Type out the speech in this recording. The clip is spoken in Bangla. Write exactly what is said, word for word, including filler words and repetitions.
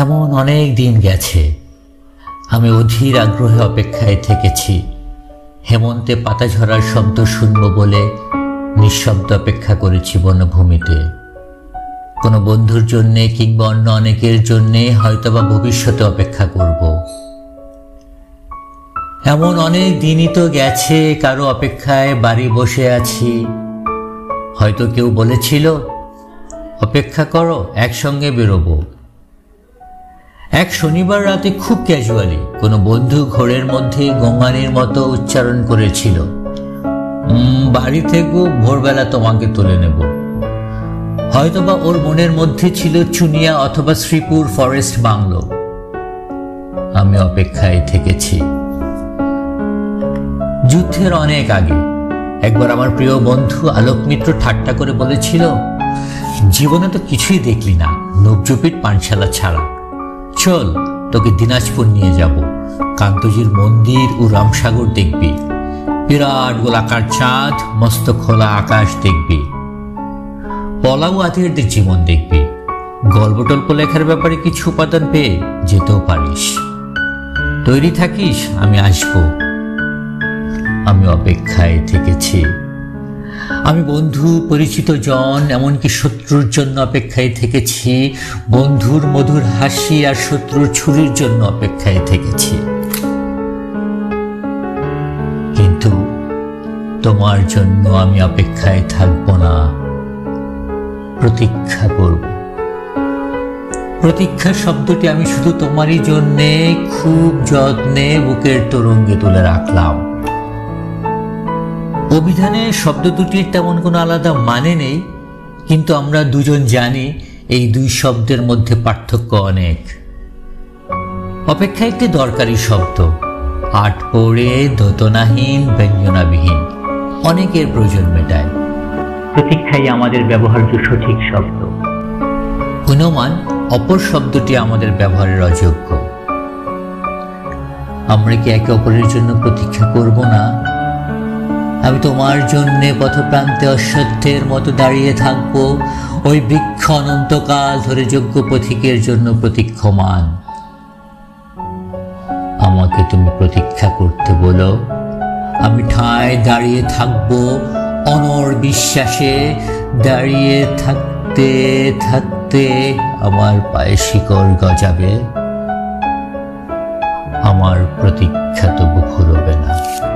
এমন অনেক দিন গেছে, আমি অধীর আগ্রহে অপেক্ষায় থেকেছি। হেমন্তে পাতা ঝরার শব্দ শুনব বলে নিঃশব্দ অপেক্ষা করেছি বনভূমিতে। কোনো বন্ধুর জন্যে কিংবা অন্য অনেকের জন্যে হয়তোবা ভবিষ্যতে অপেক্ষা করব। এমন অনেক দিনই তো গেছে কারো অপেক্ষায় বাড়ি বসে আছি। হয়তো কেউ বলেছিল, অপেক্ষা করো, একসঙ্গে বেরোবো। এক শনিবার রাতে খুব ক্যাজুয়ালি কোনো বন্ধু ঘোরের মধ্যে গোঙানির মতো উচ্চারণ করেছিল, বাড়ি থেকে ভোরবেলা তোমাকে তুলে নেব। হয়তোবা ওর মনের মধ্যে ছিল চুনিয়া অথবা শ্রীপুর ফরেস্ট বাংলো। আমি অপেক্ষায় থেকেছি। যুদ্ধের অনেক আগে একবার আমার প্রিয় বন্ধু আলোক মিত্র ঠাট্টা করে বলেছিল, জীবনে তো কিছুই দেখলি না নবজুপির পানশালা ছাড়া, চল তোকে দিনাজপুর নিয়ে যাব, কান্তজির মন্দির ও রামসাগর দেখবি, বিরাট গোলাকার চাঁদ, মস্ত খোলা আকাশ দেখবি, পলাউ আতিরদের জীবন দেখবি, গল্পটল্প লেখার ব্যাপারে কিছু উপাদান পেয়ে যেতেও পারিস। তৈরি থাকিস, আমি আসবো। আমি অপেক্ষায় থেকেছি। আমি বন্ধু, পরিচিত জন, এমনকি শত্রুর জন্য অপেক্ষায় থেকেছি। বন্ধুর মধুর হাসি আর শত্রুর ছুরির জন্য অপেক্ষায় থেকেছি। কিন্তু তোমার জন্য আমি অপেক্ষায় থাকব না, প্রতীক্ষা করব। প্রতীক্ষা শব্দটি আমি শুধু তোমারই জন্যে খুব যত্নে বুকের তরঙ্গে তুলে রাখলাম। অভিধানে শব্দ দুটির তেমন কোনো আলাদা মানে নেই, কিন্তু আমরা দুজন জানি এই দুই শব্দের মধ্যে পার্থক্য অনেক। অপেক্ষা একটি দরকারি শব্দ, আট পড়ে দোতনাহীন ব্যঞ্জনাবিহীন, অনেকের প্রয়োজন মেটায়। প্রতীক্ষাই আমাদের ব্যবহার্য সঠিক শব্দ। অনুমান অপর শব্দটি আমাদের ব্যবহারের অযোগ্য। আমরা কি একে অপরের জন্য প্রতীক্ষা করব না? আমি তোমার জন্যে পথপ্রান্তে অশ্বত্থের মতো দাঁড়িয়ে থাকব, ওই বৃক্ষ অনন্তকাল ধরে যোগ্য পথিকের জন্য প্রতীক্ষমান। আমাকে তুমি প্রতীক্ষা করতে বলো, আমি ঠায় দাঁড়িয়ে থাকব অনড় বিশ্বাসে। দাঁড়িয়ে থাকতে থাকতে আমার পায়ে শিকড় গজাবে, আমার প্রতীক্ষা তবু ফুরবে না।